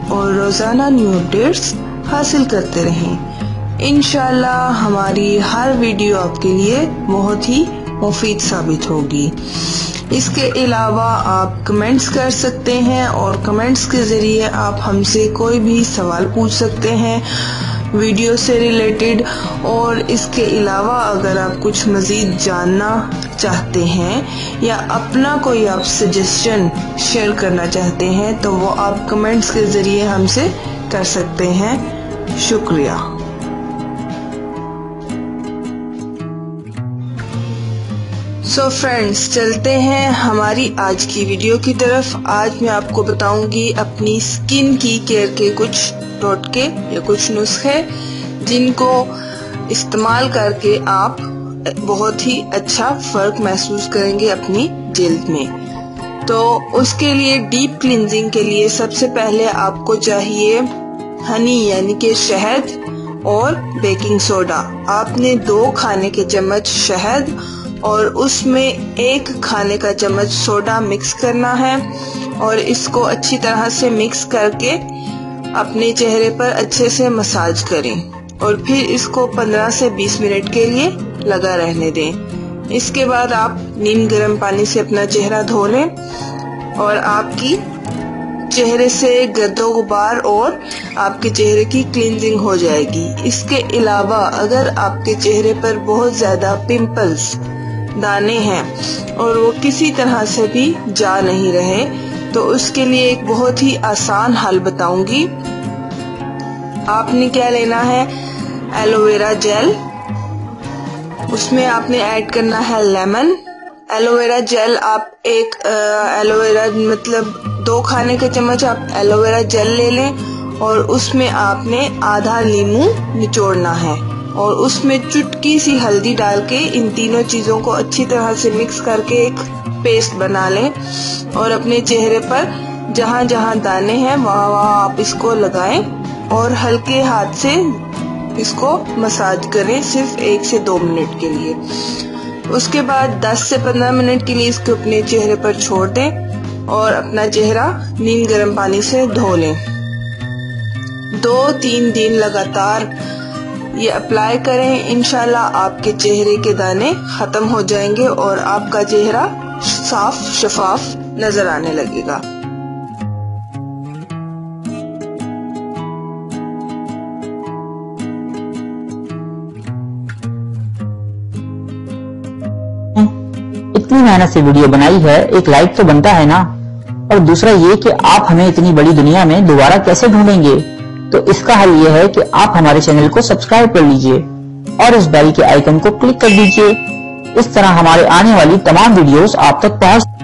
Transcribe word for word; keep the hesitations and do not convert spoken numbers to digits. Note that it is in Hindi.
और रोजाना न्यू अपडेट्स हासिल करते रहें। इंशाल्लाह हमारी हर वीडियो आपके लिए बहुत ही मुफीद साबित होगी। इसके अलावा आप कमेंट्स कर सकते हैं और कमेंट्स के जरिए आप हमसे कोई भी सवाल पूछ सकते हैं वीडियो से रिलेटेड। और इसके अलावा अगर आप कुछ मजीद जानना चाहते हैं या अपना कोई आप सजेशन शेयर करना चाहते हैं तो वो आप कमेंट्स के जरिए हमसे कर सकते हैं। शुक्रिया। सो so फ्रेंड्स, चलते हैं हमारी आज की वीडियो की तरफ। आज मैं आपको बताऊंगी अपनी स्किन की केयर के कुछ टोटके या कुछ नुस्खे जिनको इस्तेमाल करके आप बहुत ही अच्छा फर्क महसूस करेंगे अपनी जिल्द में। तो उसके लिए डीप क्लींजिंग के लिए सबसे पहले आपको चाहिए हनी यानी कि शहद और बेकिंग सोडा। आपने दो खाने के चम्मच शहद और उसमें एक खाने का चम्मच सोडा मिक्स करना है और इसको अच्छी तरह से मिक्स करके अपने चेहरे पर अच्छे से मसाज करें और फिर इसको पंद्रह से बीस मिनट के लिए लगा रहने दें। इसके बाद आप नीम गर्म पानी से अपना चेहरा धो लें और आपकी चेहरे से गर्दो गुबार और आपके चेहरे की क्लींजिंग हो जाएगी। इसके अलावा अगर आपके चेहरे पर बहुत ज्यादा पिंपल्स दाने हैं और वो किसी तरह से भी जा नहीं रहे तो उसके लिए एक बहुत ही आसान हल बताऊंगी। आपने क्या लेना है, एलोवेरा जेल, उसमें आपने ऐड करना है लेमन। एलोवेरा जेल आप एक एलोवेरा मतलब दो खाने के चम्मच आप एलोवेरा जेल ले लें और उसमें आपने आधा नींबू निचोड़ना है और उसमें चुटकी सी हल्दी डाल के इन तीनों चीजों को अच्छी तरह से मिक्स करके एक पेस्ट बना लें और अपने चेहरे पर जहां जहां दाने हैं वहां वहां आप इसको लगाएं और हल्के हाथ से इसको मसाज करें सिर्फ एक से दो मिनट के लिए। उसके बाद दस से पंद्रह मिनट के लिए इसको अपने चेहरे पर छोड़ दें और अपना चेहरा नीम गर्म पानी से धो लें। दो तीन दिन लगातार ये अप्लाई करें, इंशाल्लाह आपके चेहरे के दाने खत्म हो जाएंगे और आपका चेहरा साफ शफाफ नजर आने लगेगा। इतनी मेहनत से वीडियो बनाई है, एक लाइक तो बनता है ना। और दूसरा ये कि आप हमें इतनी बड़ी दुनिया में दोबारा कैसे ढूंढेंगे, तो इसका हल ये है कि आप हमारे चैनल को सब्सक्राइब कर लीजिए और इस बेल के आइकन को क्लिक कर दीजिए। इस तरह हमारे आने वाली तमाम वीडियोस आप तक पहुंच